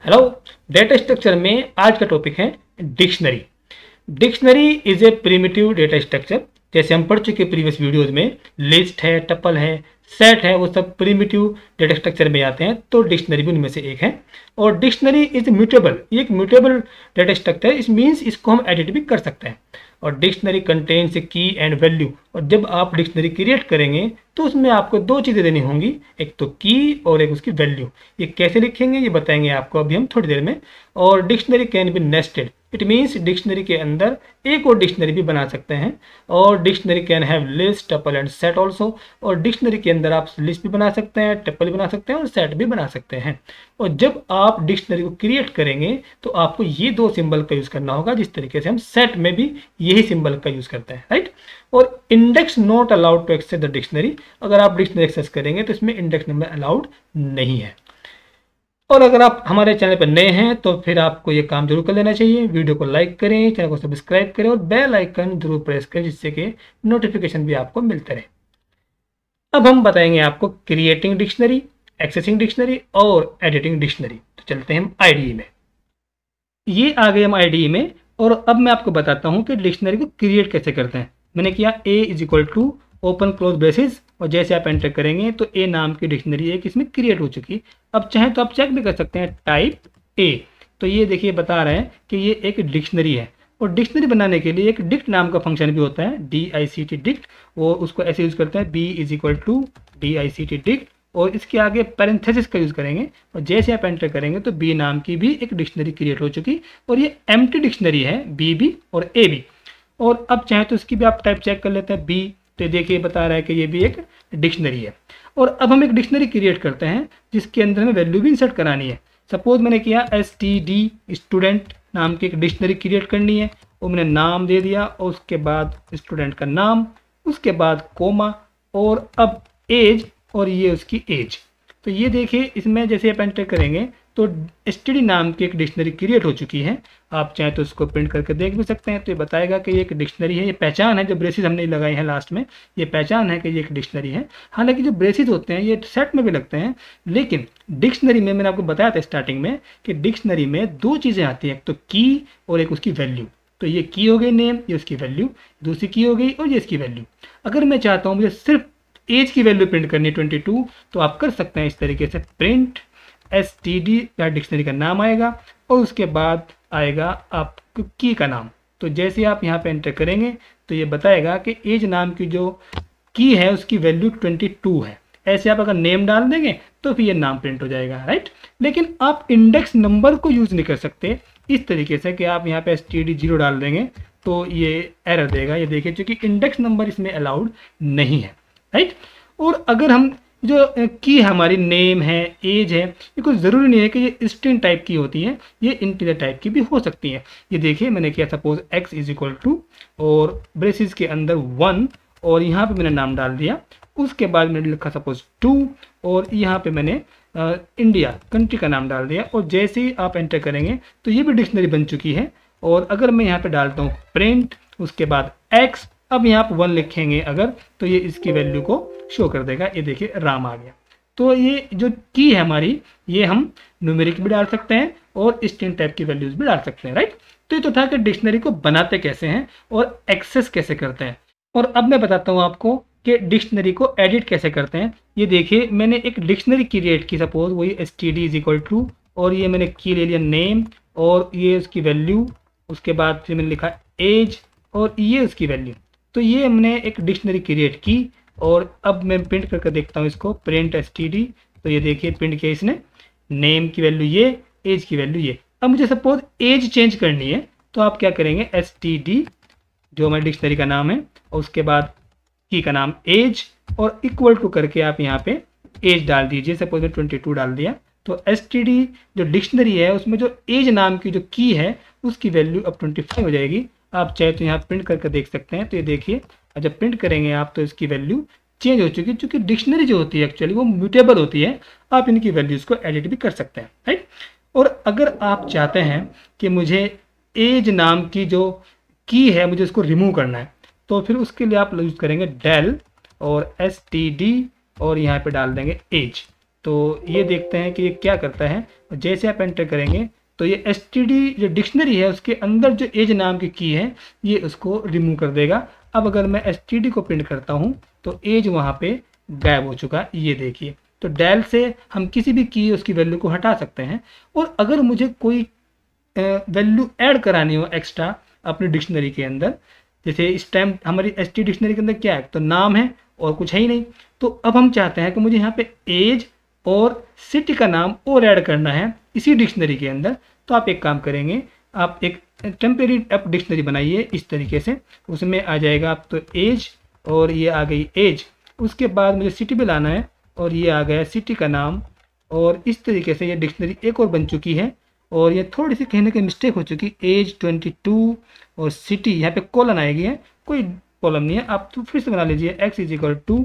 Hello. Data structure में आज का टॉपिक है dictionary. Dictionary is a primitive data structure. जैसे हम पढ़ चुके प्रीवियस वीडियोज में लिस्ट है, टपल है, सेट है, वो सब प्रिमिटिव डेटा स्ट्रक्चर में आते हैं, तो डिक्शनरी भी उनमें से एक है। और डिक्शनरी इज म्यूटेबल, ये एक म्यूटेबल डेटा स्ट्रक्चर, इस मीन्स इसको हम एडिट भी कर सकते हैं। और dictionary contains key and value, और जब आप डिक्शनरी क्रिएट करेंगे तो उसमें आपको दो चीज़ें देनी होंगी, एक तो की और एक उसकी वैल्यू। ये कैसे लिखेंगे ये बताएंगे आपको अभी हम थोड़ी देर में। और dictionary can be nested, it means dictionary के अंदर एक और डिक्शनरी भी बना सकते हैं। और dictionary can have list, tuple and set also. और डिक्शनरी के अंदर आप लिस्ट भी बना सकते हैं, टपल भी बना सकते हैं और सेट भी बना सकते हैं। और जब आप डिक्शनरी को क्रिएट करेंगे तो आपको ये दो सिंबल का यूज़ करना होगा, जिस तरीके से हम सेट में भी यही सिंबल का यूज़ करते हैं, राइट। और index not allowed to access the dictionary, अगर आप डिक्शनरी एक्सेस करेंगे तो इसमें इंडेक्स नंबर अलाउड नहीं है। और अगर आप हमारे चैनल पर नए हैं तो फिर आपको ये काम जरूर कर लेना चाहिए, वीडियो को लाइक करें, चैनल को सब्सक्राइब करें और बेल आइकन जरूर प्रेस करें, जिससे कि नोटिफिकेशन भी आपको मिलते रहे। अब हम बताएंगे आपको क्रिएटिंग डिक्शनरी, एक्सेसिंग डिक्शनरी और एडिटिंग डिक्शनरी। तो चलते हैं हम आईडीई में। ये आ गए हम आईडीई में, और अब मैं आपको बताता हूँ कि डिक्शनरी को क्रिएट कैसे करते हैं। मैंने किया A is equal to open close braces, और जैसे आप एंटर करेंगे तो ए नाम की डिक्शनरी एक इसमें क्रिएट हो चुकी। अब चाहे तो आप चेक भी कर सकते हैं टाइप ए, तो ये देखिए बता रहे हैं कि ये एक डिक्शनरी है। और डिक्शनरी बनाने के लिए एक डिक्ट नाम का फंक्शन भी होता है, DICT डिक्ट, वो उसको ऐसे यूज़ करते हैं B is equal to DICT dict, और इसके आगे पैरेंथेसिस का यूज़ करेंगे। और जैसे आप एंटर करेंगे तो बी नाम की भी एक डिक्शनरी क्रिएट हो चुकी, और ये एम्प्टी डिक्शनरी है, बी भी और ए भी। और अब चाहे तो इसकी भी आप टाइप चेक कर लेते हैं बी, तो देखिए बता रहा है कि ये भी एक डिक्शनरी है। और अब हम एक डिक्शनरी क्रिएट करते हैं जिसके अंदर हमें वैल्यू भी इंसर्ट करानी है। सपोज मैंने किया STD स्टूडेंट नाम की एक डिक्शनरी क्रिएट करनी है, और मैंने नाम दे दिया, और उसके बाद स्टूडेंट का नाम, उसके बाद कोमा, और अब एज, और ये उसकी एज। तो ये देखिए इसमें जैसे आप एंटर करेंगे तो STD नाम की एक डिक्शनरी क्रिएट हो चुकी है। आप चाहें तो इसको प्रिंट करके देख भी सकते हैं, तो ये बताएगा कि ये एक डिक्शनरी है। ये पहचान है, जो ब्रेसेस हमने लगाए हैं लास्ट में, ये पहचान है कि ये एक डिक्शनरी है। हालांकि जो ब्रेसेस होते हैं ये सेट में भी लगते हैं, लेकिन डिक्शनरी में मैंने आपको बताया था स्टार्टिंग में कि डिक्शनरी में दो चीज़ें आती हैं, एक तो की और एक उसकी वैल्यू। तो ये की हो गई नेम, ये उसकी वैल्यू, दूसरी की हो गई और ये इसकी वैल्यू। अगर मैं चाहता हूँ मुझे सिर्फ एज की वैल्यू प्रिंट करनी 22, तो आप कर सकते हैं इस तरीके से, प्रिंट STD या डिक्शनरी का नाम आएगा, और उसके बाद आएगा आपको की का नाम। तो जैसे आप यहाँ पे एंटर करेंगे तो ये बताएगा कि एज नाम की जो की है उसकी वैल्यू 22 है। ऐसे आप अगर नेम डाल देंगे तो फिर ये नाम प्रिंट हो जाएगा, राइट। लेकिन आप इंडेक्स नंबर को यूज़ नहीं कर सकते इस तरीके से कि आप यहाँ पे STD 0 डाल देंगे तो ये एरर देगा। ये देखिए क्योंकि इंडेक्स नंबर इसमें अलाउड नहीं है, राइट। और अगर हम जो की हमारी नेम है, एज है, ये कोई ज़रूरी नहीं है कि ये स्ट्रिंग टाइप की होती है, ये इंटीजर टाइप की भी हो सकती है। ये देखिए मैंने किया suppose x is equal to और ब्रेसिस के अंदर 1, और यहाँ पे मैंने नाम डाल दिया। उसके बाद मैंने लिखा सपोज 2, और यहाँ पे मैंने इंडिया कंट्री का नाम डाल दिया। और जैसे ही आप एंटर करेंगे तो ये भी डिक्शनरी बन चुकी है। और अगर मैं यहाँ पे डालता हूँ प्रिंट, उसके बाद x, अब यहाँ पर 1 लिखेंगे अगर, तो ये इसकी वैल्यू को शो कर देगा। ये देखिए राम आ गया। तो ये जो की है हमारी, ये हम न्यूमेरिक भी डाल सकते हैं और स्ट्रिंग टाइप की वैल्यूज भी डाल सकते हैं, राइट। तो ये तो था कि डिक्शनरी को बनाते कैसे हैं और एक्सेस कैसे करते हैं। और अब मैं बताता हूँ आपको कि डिक्शनरी को एडिट कैसे करते हैं। ये देखिए मैंने एक डिक्शनरी क्रिएट की, सपोज वही STD इज इक्वल टू, और ये मैंने की ले लिया नेम, और ये उसकी वैल्यू, उसके बाद फिर मैंने लिखा एज, और ये उसकी वैल्यू। तो ये हमने एक डिक्शनरी क्रिएट की। और अब मैं प्रिंट करके देखता हूँ इसको, प्रिंट STD, तो ये देखिए प्रिंट किया इसने, नेम की वैल्यू ये, एज की वैल्यू ये। अब मुझे सपोज एज चेंज करनी है, तो आप क्या करेंगे, STD जो हमारी डिक्शनरी का नाम है, और उसके बाद की का नाम एज, और इक्वल टू करके आप यहाँ पे एज डाल दीजिए। सपोज मैं 22 डाल दिया, तो STD जो डिक्शनरी है उसमें जो एज नाम की जो की है उसकी वैल्यू अब 25 हो जाएगी। आप चाहे तो यहाँ प्रिंट करके देख सकते हैं। तो ये देखिए जब प्रिंट करेंगे आप तो इसकी वैल्यू चेंज हो चुकी है, क्योंकि डिक्शनरी जो होती है एक्चुअली वो म्यूटेबल होती है। आप इनकी वैल्यूज़ को एडिट भी कर सकते हैं, राइट। और अगर आप चाहते हैं कि मुझे एज नाम की जो की है मुझे उसको रिमूव करना है, तो फिर उसके लिए आप यूज़ करेंगे डेल और STD, और यहाँ पे डाल देंगे एज। तो ये देखते हैं कि ये क्या करता है। जैसे आप एंटर करेंगे तो ये std जो डिक्शनरी है उसके अंदर जो एज नाम की की है ये उसको रिमूव कर देगा। अब अगर मैं std को प्रिंट करता हूँ तो एज वहाँ पे गायब हो चुका, ये देखिए। तो डेल से हम किसी भी की उसकी वैल्यू को हटा सकते हैं। और अगर मुझे कोई वैल्यू ऐड करानी हो एक्स्ट्रा अपनी डिक्शनरी के अंदर, जैसे इस टाइम हमारी एसटी डिक्शनरी के अंदर क्या है, तो नाम है और कुछ है ही नहीं। तो अब हम चाहते हैं कि मुझे यहाँ पे एज और सिटी का नाम और ऐड करना है इसी डिक्शनरी के अंदर। तो आप एक काम करेंगे, आप एक टेम्परेरी एप डिक्शनरी बनाइए इस तरीके से, उसमें आ जाएगा आप तो एज और ये आ गई एज। उसके बाद मुझे सिटी भी लाना है और ये आ गया सिटी का नाम। और इस तरीके से ये डिक्शनरी एक और बन चुकी है। और ये थोड़ी सी कहने की मिस्टेक हो चुकी, एज 22 और सिटी यहाँ पे कॉलन आएगी है, कोई प्रॉब्लम नहीं है, आप तो फिर से बना लीजिए x is equal to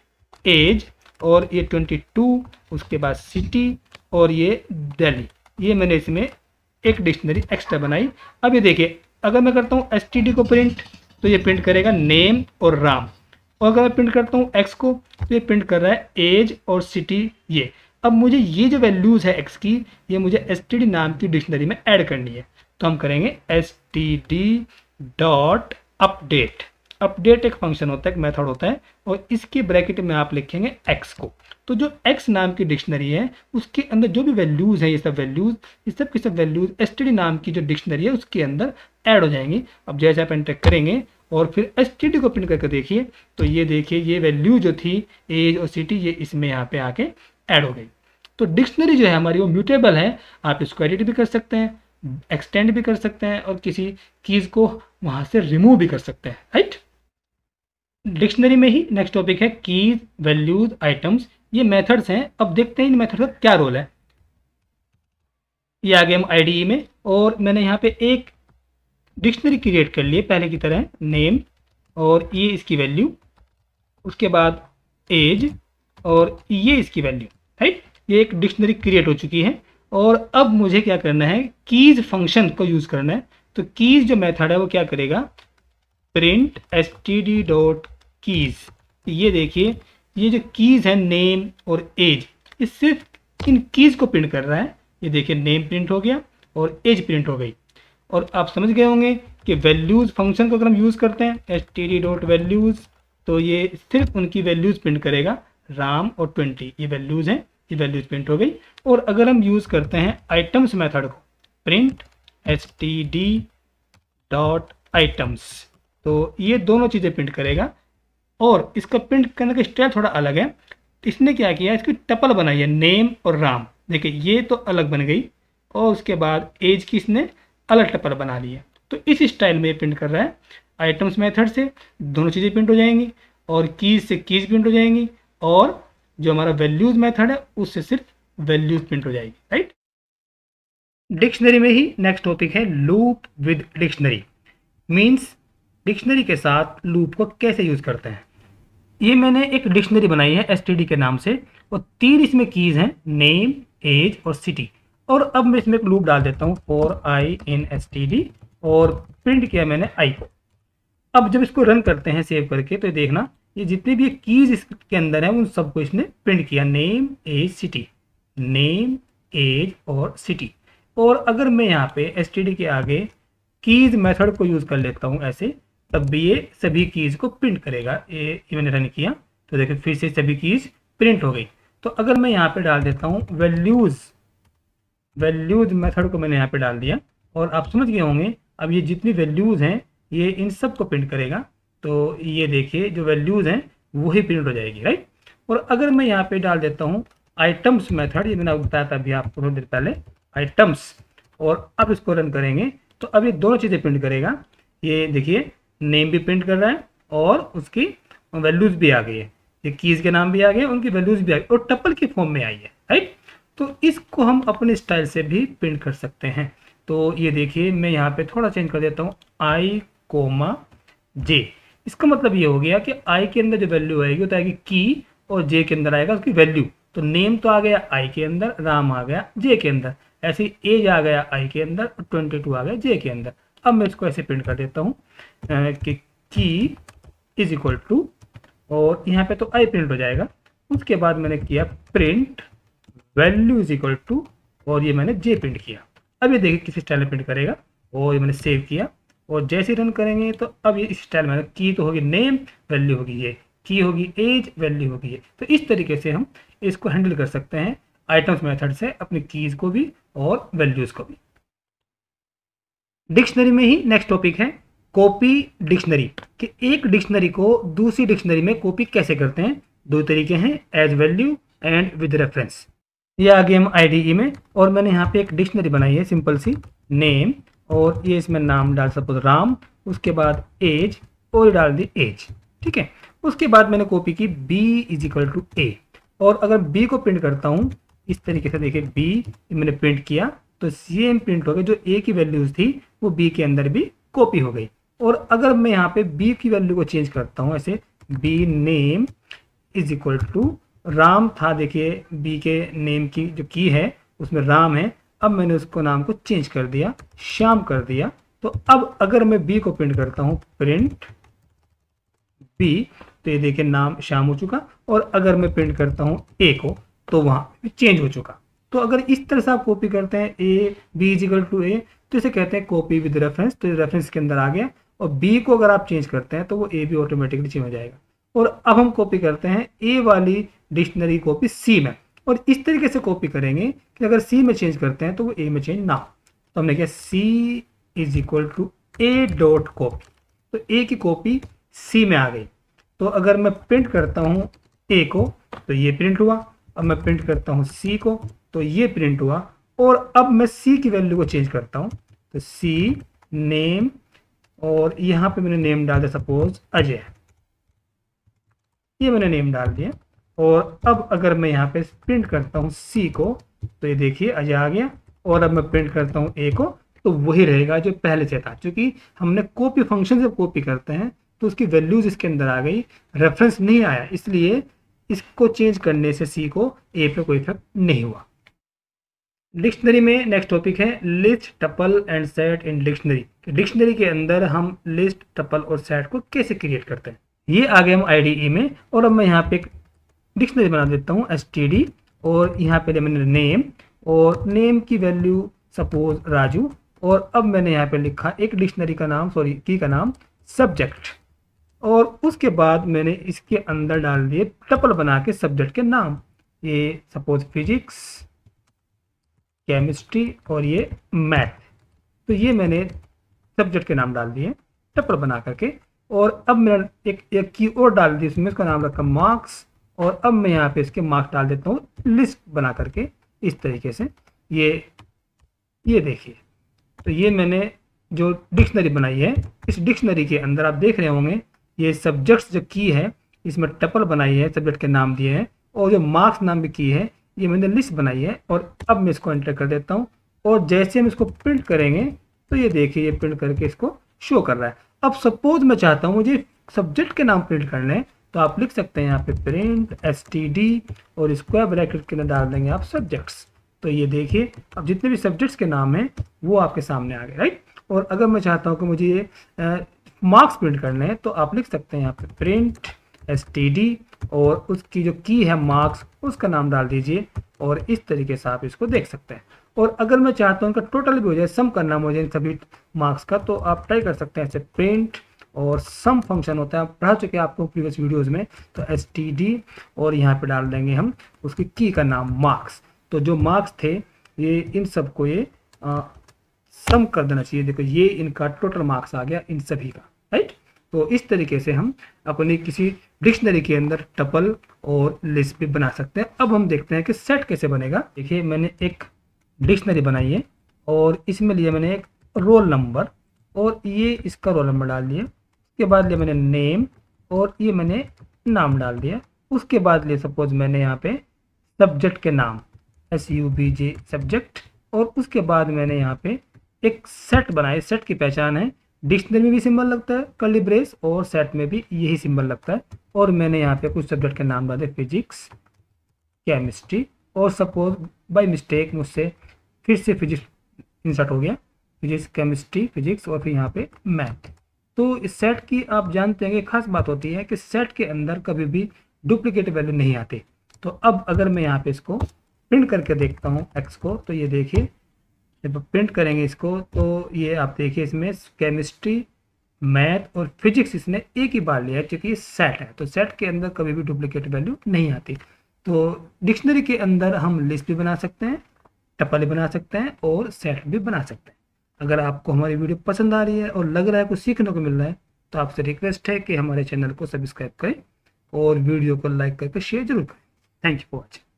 age और ये 22, उसके बाद सिटी और ये दिल्ली। ये मैंने इसमें एक डिक्शनरी एक्स्ट्रा बनाई। अब ये देखिए, अगर मैं करता हूँ std को प्रिंट तो ये प्रिंट करेगा नेम और राम, और अगर मैं प्रिंट करता हूँ x को तो ये प्रिंट कर रहा है एज और सिटी। ये अब मुझे ये जो वैल्यूज़ है x की, ये मुझे std नाम की डिक्शनरी में ऐड करनी है। तो हम करेंगे std डॉट अपडेट। अपडेट एक फंक्शन होता है, एक मेथड होता है, और इसके ब्रैकेट में आप लिखेंगे x को। तो जो x नाम की डिक्शनरी है उसके अंदर जो भी वैल्यूज़ है, ये सब वैल्यूज़, ये सब की सब वैल्यूज़ std नाम की जो डिक्शनरी है उसके अंदर ऐड हो जाएंगी। अब जैसे आप एंटर करेंगे और फिर std को प्रिंट करके देखिए तो ये देखिए ये वैल्यू जो थी एज और सिटी ये इसमें यहाँ पे आके ऐड हो गई। तो डिक्शनरी जो है हमारी वो म्यूटेबल है, आप इसको एडिट भी कर सकते हैं, एक्सटेंड भी कर सकते हैं और किसी कीज़ को वहाँ से रिमूव भी कर सकते हैं, राइट। डिक्शनरी में ही नेक्स्ट टॉपिक है कीज, वैल्यूज, आइटम्स। ये मेथड्स हैं। अब देखते हैं इन मेथड का क्या रोल है। ये आ गए हम IDE में और मैंने यहाँ पे एक डिक्शनरी क्रिएट कर लिए पहले की तरह, नेम और ये इसकी वैल्यू, उसके बाद एज और ये इसकी वैल्यू, राइट। ये एक डिक्शनरी क्रिएट हो चुकी है। और अब मुझे क्या करना है, कीज फंक्शन को यूज़ करना है। तो कीज जो मेथड है वो क्या करेगा, प्रिंट std डॉट कीज। ये देखिए ये जो कीज है नेम और एज, ये सिर्फ इन कीज को प्रिंट कर रहा है। ये देखिए नेम प्रिंट हो गया और एज प्रिंट हो गई। और आप समझ गए होंगे कि वैल्यूज़ फंक्शन को अगर हम यूज़ करते हैं std डॉट वैल्यूज़, तो ये सिर्फ उनकी वैल्यूज़ प्रिंट करेगा, राम और 20 ये वैल्यूज़ हैं, ये वैल्यूज़ प्रिंट हो गई। और अगर हम यूज़ करते हैं आइटम्स मेथड को, प्रिंट std डॉट आइटम्स, तो ये दोनों चीज़ें प्रिंट करेगा। और इसका प्रिंट करने का स्टाइल थोड़ा अलग है। इसने क्या किया, इसकी टपल बनाई है नेम और राम। देखिए ये तो अलग बन गई और उसके बाद एज की इसने अलग टपल बना ली है। तो इस स्टाइल में ये प्रिंट कर रहा है। आइटम्स मेथड से दोनों चीज़ें प्रिंट हो जाएंगी और कीज से कीज प्रिंट हो जाएंगी, और जो हमारा वैल्यूज मेथड है उससे सिर्फ वैल्यूज प्रिंट हो जाएगी, राइट। डिक्शनरी में ही नेक्स्ट टॉपिक है loop with dictionary. Means dictionary के साथ लूप को कैसे यूज़ करते हैं। ये मैंने एक डिक्शनरी बनाई है std के नाम से, और 3 इसमें कीज़ हैं, नेम, एज और सिटी। और अब मैं इसमें एक लूप डाल देता हूँ फॉर आई इन std और प्रिंट किया मैंने आई को। अब जब इसको रन करते हैं सेव करके तो देखना ये जितने भी कीज़ इसके अंदर हैं उन सबको इसने प्रिंट किया, name, age, city, name, age और सिटी। और अगर मैं यहाँ पे std के आगे कीज़ मेथड को यूज़ कर लेता हूँ ऐसे, तब भी ये सभी कीज़ को प्रिंट करेगा। ये मैंने रन किया तो देखिए फिर से सभी कीज़ प्रिंट हो गई। तो अगर मैं यहाँ पे डाल देता हूँ वैल्यूज़ मेथड को मैंने यहाँ पे डाल दिया, और आप समझ गए होंगे अब ये जितनी वैल्यूज़ हैं ये इन सब को प्रिंट करेगा। तो ये देखिए जो वैल्यूज़ हैं वही प्रिंट हो जाएगी, राइट। और अगर मैं यहाँ पे डाल देता हूँ आइटम्स मेथड, ये मैंने बताया था अभी आपको थोड़ी देर पहले, आइटम्स, और अब इसको रन करेंगे तो अब ये दोनों चीज़ें प्रिंट करेगा। ये देखिए नेम भी प्रिंट कर रहा है और उसकी वैल्यूज़ भी आ गई है, ये कीज़ के नाम भी आ गए, उनकी वैल्यूज़ भी आ गई और टपल की फॉर्म में आई है, राइट। तो इसको हम अपने स्टाइल से भी प्रिंट कर सकते हैं। तो ये देखिए मैं यहाँ पे थोड़ा चेंज कर देता हूँ, i, j। इसका मतलब ये हो गया कि i के अंदर जो वैल्यू आएगी वो तो आएगी की, और j के अंदर आएगा उसकी वैल्यू। तो नेम तो आ गया i के अंदर, राम आ गया j के अंदर, ऐसे एज आ गया i के अंदर और 22 आ गया j के अंदर। अब मैं इसको ऐसे प्रिंट कर देता हूँ कि की इज इक्वल टू, और यहाँ पे तो i प्रिंट हो जाएगा। उसके बाद मैंने किया print value is equal to, और ये मैंने जे प्रिंट किया। अब ये देखिए किस स्टाइल में प्रिंट करेगा, और ये मैंने सेव किया, और जैसे रन करेंगे तो अब ये इस स्टाइल में की तो होगी नेम, वैल्यू होगी ये, की होगी एज, वैल्यू होगी ये। तो इस तरीके से हम इसको हैंडल कर सकते हैं आइटम्स मेथड से, अपनी कीज को भी और वैल्यूज को भी। डिक्शनरी में ही नेक्स्ट टॉपिक है कॉपी डिक्शनरी, कि एक डिक्शनरी को दूसरी डिक्शनरी में कॉपी कैसे करते हैं। दो तरीके हैं, as value and with reference. ये आ गए हम आईडीई में, और मैंने यहाँ पे एक डिक्शनरी बनाई है सिंपल सी, नेम, और ये इसमें नाम डाल सपोज राम, उसके बाद एज, और डाल दी एज, ठीक है। उसके बाद मैंने कॉपी की b इज इक्वल टू ए, और अगर b को प्रिंट करता हूँ इस तरीके से, देखिए b मैंने प्रिंट किया तो सेम प्रिंट हो गया, जो a की वैल्यूज थी वो b के अंदर भी कॉपी हो गई। और अगर मैं यहाँ पे b की वैल्यू को चेंज करता हूँ ऐसे, b name is equal to Ram था, देखिए b के नेम की जो की है उसमें राम है, अब मैंने उसको नाम को चेंज कर दिया, श्याम कर दिया। तो अब अगर मैं b को प्रिंट करता हूँ, प्रिंट b, तो ये देखिए नाम श्याम हो चुका, और अगर मैं प्रिंट करता हूँ a को तो वहाँ चेंज हो चुका। तो अगर इस तरह से आप कॉपी करते हैं a b is equal to a, तो इसे कहते हैं कॉपी विद रेफरेंस, तो रेफरेंस के अंदर आ गया। और b को अगर आप चेंज करते हैं तो वो a भी ऑटोमेटिकली चेंज हो जाएगा। और अब हम कॉपी करते हैं a वाली डिक्शनरी कॉपी c में, और इस तरीके से कॉपी करेंगे कि अगर c में चेंज करते हैं तो वो a में चेंज ना हो। तो हमने किया c is equal to a dot copy, तो a की कॉपी c में आ गई। तो अगर मैं प्रिंट करता हूँ a को तो ये प्रिंट हुआ, अब मैं प्रिंट करता हूँ c को तो ये प्रिंट हुआ, और अब मैं c की वैल्यू को चेंज करता हूँ तो c नेम, और यहाँ पे मैंने नेम डाल दिया सपोज अजय, ये मैंने नेम डाल दिया। और अब अगर मैं यहाँ पे प्रिंट करता हूँ c को तो ये देखिए अजय आ गया, और अब मैं प्रिंट करता हूँ a को तो वही रहेगा जो पहले से था। क्योंकि हमने कॉपी फंक्शन से कॉपी करते हैं तो उसकी वैल्यूज इसके अंदर आ गई, रेफरेंस नहीं आया, इसलिए इसको चेंज करने से सी को ए पे कोई इफेक्ट नहीं हुआ। डिक्शनरी में नेक्स्ट टॉपिक है list, tuple and set in dictionary. Dictionary के अंदर हम लिस्ट, टपल और सेट को कैसे क्रिएट करते हैं। ये आ गए हम आईडीई में, और अब मैं यहाँ पे एक डिक्शनरी बना देता हूँ std, और यहाँ पे मैंने नेम, और नेम की वैल्यू सपोज राजू, और अब मैंने यहाँ पे लिखा एक डिक्शनरी का नाम, सॉरी की का नाम सब्जेक्ट, और उसके बाद मैंने इसके अंदर डाल दिए टपल बना के सब्जेक्ट के नाम, ये सपोज फिजिक्स, केमिस्ट्री और ये मैथ। तो ये मैंने सब्जेक्ट के नाम डाल दिए टपल बना करके, और अब मैंने एक की और डाल दी, इसमें इसका नाम रखा मार्क्स, और अब मैं यहाँ पे इसके मार्क्स डाल देता हूँ लिस्ट बना करके इस तरीके से। ये देखिए, तो ये मैंने जो डिक्शनरी बनाई है, इस डिक्शनरी के अंदर आप देख रहे होंगे ये सब्जेक्ट्स जो की है इसमें टपल बनाई है, सब्जेक्ट के नाम दिए हैं, और जो मार्क्स नाम भी की है ये मैंने लिस्ट बनाई है। और अब मैं इसको एंटर कर देता हूँ, और जैसे हम इसको प्रिंट करेंगे तो ये देखिए ये प्रिंट करके इसको शो कर रहा है। अब सपोज मैं चाहता हूँ मुझे सब्जेक्ट के नाम प्रिंट करने हैं, तो आप लिख सकते हैं यहाँ पे प्रिंट std, और स्क्वायर ब्रैकेट के अंदर डाल देंगे आप सब्जेक्ट्स। तो ये देखिए अब जितने भी सब्जेक्ट्स के नाम हैं वो आपके सामने आ गए, राइट। और अगर मैं चाहता हूँ कि मुझे ये मार्क्स प्रिंट करने हैं, तो आप लिख सकते हैं यहाँ पे प्रिंट std, और उसकी जो की है मार्क्स उसका नाम डाल दीजिए, और इस तरीके से आप इसको देख सकते हैं। और अगर मैं चाहता हूँ इनका टोटल भी हो जाए, सम करना मुझे इन सभी मार्क्स का, तो आप ट्राई कर सकते हैं ऐसे प्रिंट और सम फंक्शन होता है, पढ़ा चुके हैं आपको प्रीवियस वीडियोस में। तो std, और यहाँ पे डाल देंगे हम उसकी की का नाम मार्क्स। तो जो मार्क्स थे ये इन सबको ये सम कर देना चाहिए। देखो ये इनका टोटल मार्क्स आ गया इन सभी का, राइट। तो इस तरीके से हम अपनी किसी डिक्शनरी के अंदर टपल और लिस्ट भी बना सकते हैं। अब हम देखते हैं कि सेट कैसे बनेगा। देखिए मैंने एक डिक्शनरी बनाई है, और इसमें लिया मैंने एक रोल नंबर, और ये इसका रोल नंबर डाल दिया। उसके बाद लिया मैंने नेम, और ये मैंने नाम डाल दिया। उसके बाद लिया सपोज मैंने यहाँ पे सब्जेक्ट के नाम SUBJ सब्जेक्ट, और उसके बाद मैंने यहाँ पे एक सेट बनाया। सेट की पहचान है, डिक्शनरी में भी सिंबल लगता है कर्ली ब्रेस, और सेट में भी यही सिंबल लगता है। और मैंने यहाँ पे कुछ सब्जेक्ट के नाम डाले फिजिक्स, केमिस्ट्री, और सपोज बाय मिस्टेक मुझसे फिर से फिजिक्स इंसर्ट हो गया, फिजिक्स केमिस्ट्री फिजिक्स, और फिर यहाँ पे मैथ। तो इस सेट की आप जानते हैं कि खास बात होती है कि सेट के अंदर कभी भी डुप्लीकेट वैल्यू नहीं आती। तो अब अगर मैं यहाँ पे इसको प्रिंट करके देखता हूँ एक्स को, तो ये देखिए जब प्रिंट करेंगे इसको तो ये आप देखिए इसमें केमिस्ट्री, मैथ और फिजिक्स इसने एक ही बार लिया है, क्योंकि ये सेट है। तो सेट के अंदर कभी भी डुप्लीकेट वैल्यू नहीं आती। तो डिक्शनरी के अंदर हम लिस्ट भी बना सकते हैं, टपल भी बना सकते हैं और सेट भी बना सकते हैं। अगर आपको हमारी वीडियो पसंद आ रही है और लग रहा है कुछ सीखने को मिल रहा है, तो आपसे रिक्वेस्ट है कि हमारे चैनल को सब्सक्राइब करें और वीडियो को लाइक करके शेयर जरूर करें। Thank you for watching.